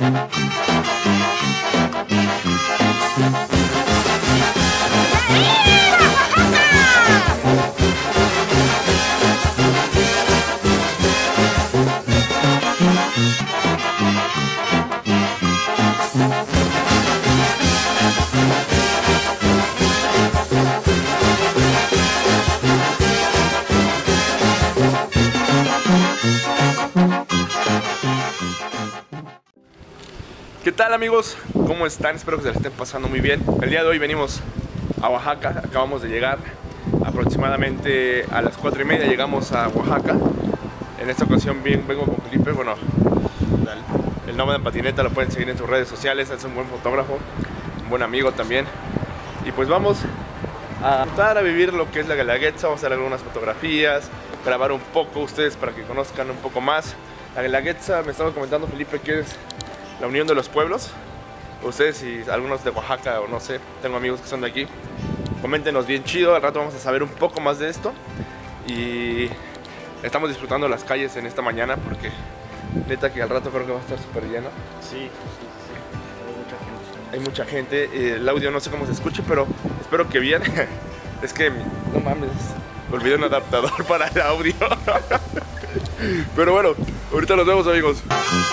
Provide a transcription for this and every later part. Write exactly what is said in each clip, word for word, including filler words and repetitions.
¿Qué tal, amigos? ¿Cómo están? Espero que se la estén pasando muy bien. El día de hoy venimos a Oaxaca, acabamos de llegar aproximadamente a las cuatro y media, llegamos a Oaxaca. En esta ocasión bien, vengo con Felipe, bueno, el nombre de Patineta lo pueden seguir en sus redes sociales, es un buen fotógrafo, un buen amigo también. Y pues vamos a tratar a vivir lo que es la Guelaguetza, vamos a hacer algunas fotografías, grabar un poco ustedes para que conozcan un poco más. La Guelaguetza, me estaba comentando Felipe que es la unión de los pueblos. Ustedes, si algunos de Oaxaca o no sé, tengo amigos que son de aquí, coméntenos bien chido, al rato vamos a saber un poco más de esto. Y estamos disfrutando las calles en esta mañana porque neta que al rato creo que va a estar súper lleno. Sí, sí, sí, hay mucha gente. Hay mucha gente, el audio no sé cómo se escuche, pero espero que bien. Es que, no mames, olvidé un adaptador para el audio. Pero bueno, ahorita nos vemos, amigos.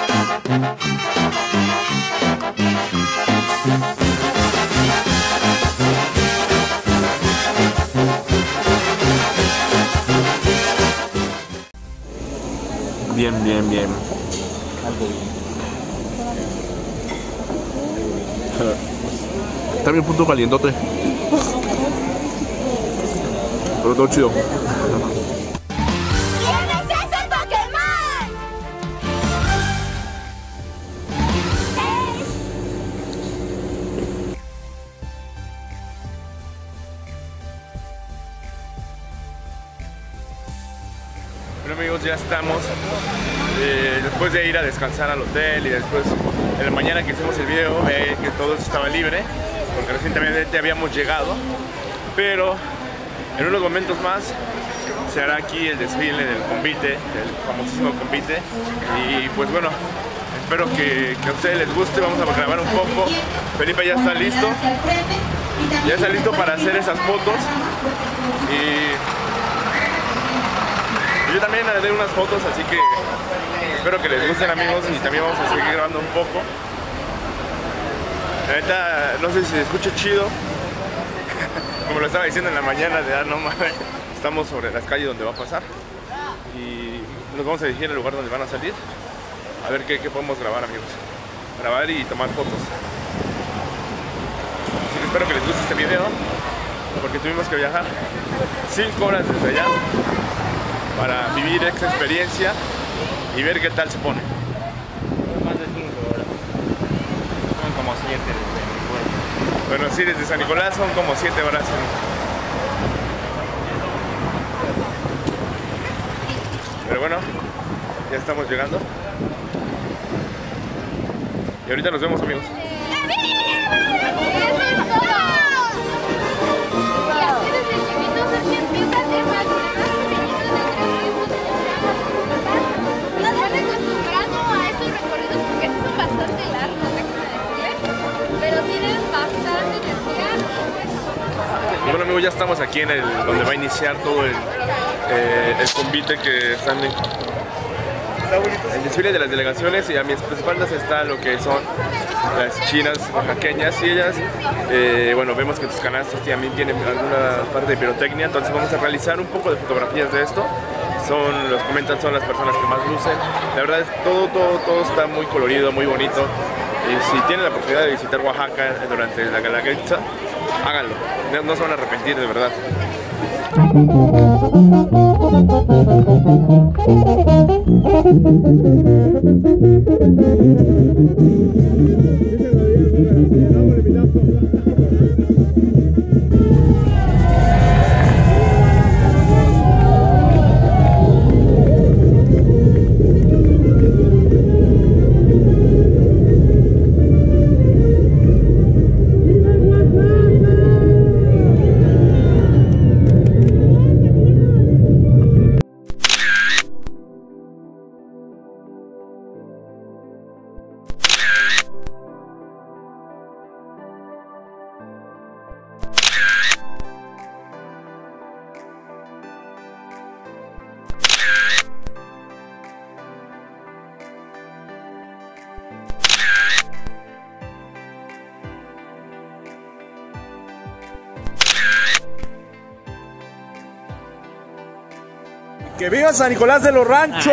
Bien, bien, bien. Está bien punto calientote. Pero todo chido. Bueno, amigos, ya estamos eh, después de ir a descansar al hotel y después en la mañana que hicimos el video eh, que todo estaba libre porque recientemente habíamos llegado, pero en unos momentos más se hará aquí el desfile del convite, del famosísimo convite. Y pues bueno, espero que, que a ustedes les guste. Vamos a grabar un poco. Felipe ya está listo, ya está listo para hacer esas fotos. Y yo también haré unas fotos, así que espero que les gusten, amigos, y también vamos a seguir grabando un poco. La neta, no sé si se escucha chido, como lo estaba diciendo en la mañana, de ah, no mames. Estamos sobre las calles donde va a pasar y nos vamos a dirigir al lugar donde van a salir, a ver qué, qué podemos grabar, amigos. Grabar y tomar fotos. Así que espero que les guste este video, porque tuvimos que viajar cinco horas desde allá para vivir esta experiencia y ver qué tal se pone. Más de cinco horas. Son como siete desde mi pueblo. Bueno, sí, desde San Nicolás son como siete horas. Pero bueno, ya estamos llegando. Y ahorita nos vemos, amigos. Bueno, amigos, ya estamos aquí en el donde va a iniciar todo el, eh, el convite que están en el desfile de las delegaciones, y a mis espaldas está lo que son las chinas oaxaqueñas, y ellas, eh, bueno, vemos que sus canastos también tienen alguna parte de pirotecnia, entonces vamos a realizar un poco de fotografías de esto. Son, los comentan, son las personas que más lucen. La verdad es todo, todo, todo está muy colorido, muy bonito. Y si tienen la oportunidad de visitar Oaxaca durante la Guelaguetza, háganlo, no se van a arrepentir, de verdad. ¡Que viva San Nicolás de los Ranchos!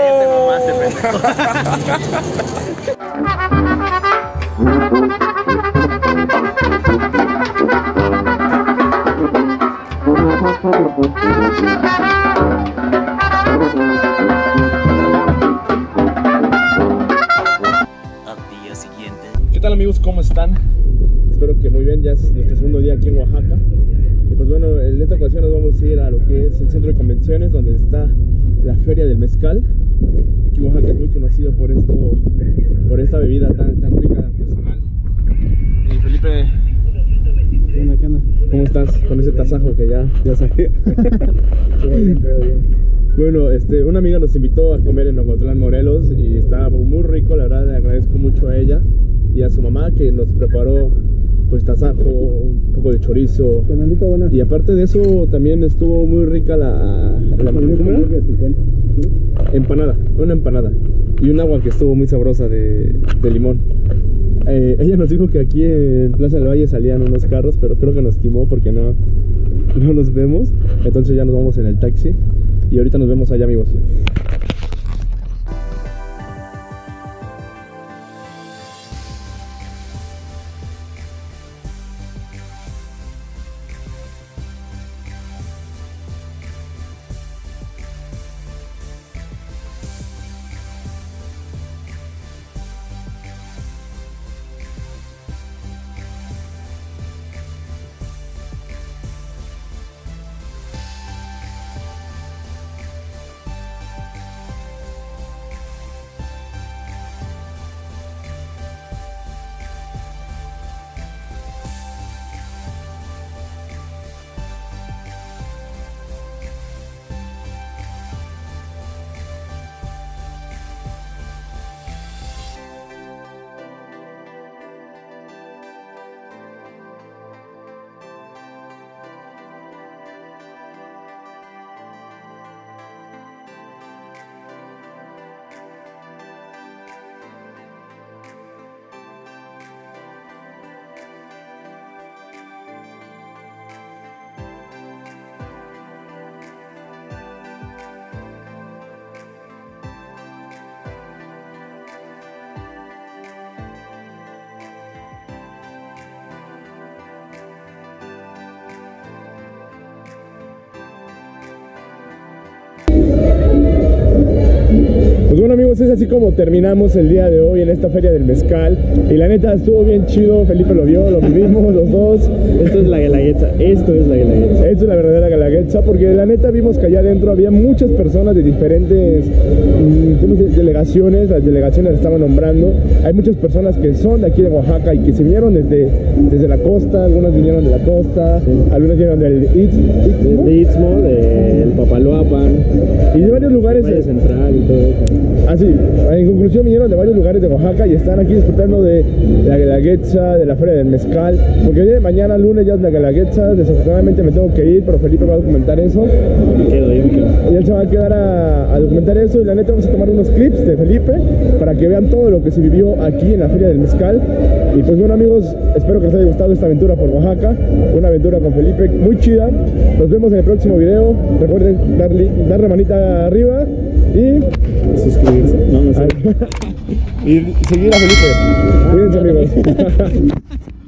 ¿Qué tal, amigos? ¿Cómo están? Espero que muy bien, ya es nuestro segundo día aquí en Oaxaca. Y pues bueno, en esta ocasión nos vamos a ir a lo que es el centro de convenciones, donde está la Feria del Mezcal. Aquí Oaxaca es muy conocido por esto, por esta bebida tan, tan rica, artesanal. Y Felipe, ¿qué onda, qué onda? ¿cómo estás con ese tasajo que ya, ya sabía? Bien, pero bien. Bueno, este, una amiga nos invitó a comer en Ocotlán, Morelos, y estaba muy rico, la verdad le agradezco mucho a ella y a su mamá que nos preparó pues tasajo, un poco de chorizo. Canalito, buena. Y aparte de eso también estuvo muy rica la, la ¿cómo era? Empanada, una empanada y un agua que estuvo muy sabrosa de, de limón. Eh, ella nos dijo que aquí en Plaza del Valle salían unos carros, pero creo que nos timó porque no, no los vemos. Entonces ya nos vamos en el taxi y ahorita nos vemos allá, amigos. Pues bueno, amigos, es así como terminamos el día de hoy en esta Feria del Mezcal. Y la neta estuvo bien chido, Felipe lo vio, lo vivimos los dos. Esto es la Guelaguetza, esto es la Guelaguetza. Esto es la verdadera Guelaguetza, porque la neta vimos que allá adentro había muchas personas de diferentes mmm, ¿cómo se dice? delegaciones. Las delegaciones las estaban nombrando. Hay muchas personas que son de aquí de Oaxaca y que se vinieron desde, desde la costa. Algunas vinieron de la costa, sí. Algunas vinieron del Istmo, de Istmo, del Papaloapan y de varios lugares Valle de Central y todo eso. Ah, sí, en conclusión vinieron de varios lugares de Oaxaca y están aquí disfrutando de la Guelaguetza, de la Feria del Mezcal, porque hoy de mañana lunes ya es la Guelaguetza. Desafortunadamente me tengo que ir, pero Felipe va a documentar eso. Me quedo, yo me quedo. Y él se va a quedar a, a documentar eso, y la neta vamos a tomar unos clips de Felipe para que vean todo lo que se vivió aquí en la Feria del Mezcal. Y pues bueno, amigos, espero que les haya gustado esta aventura por Oaxaca, una aventura con Felipe muy chida. Nos vemos en el próximo video. Recuerden darle, darle manita arriba y suscribirse. No, no sé. y seguir a Felipe. Cuídense, amigos.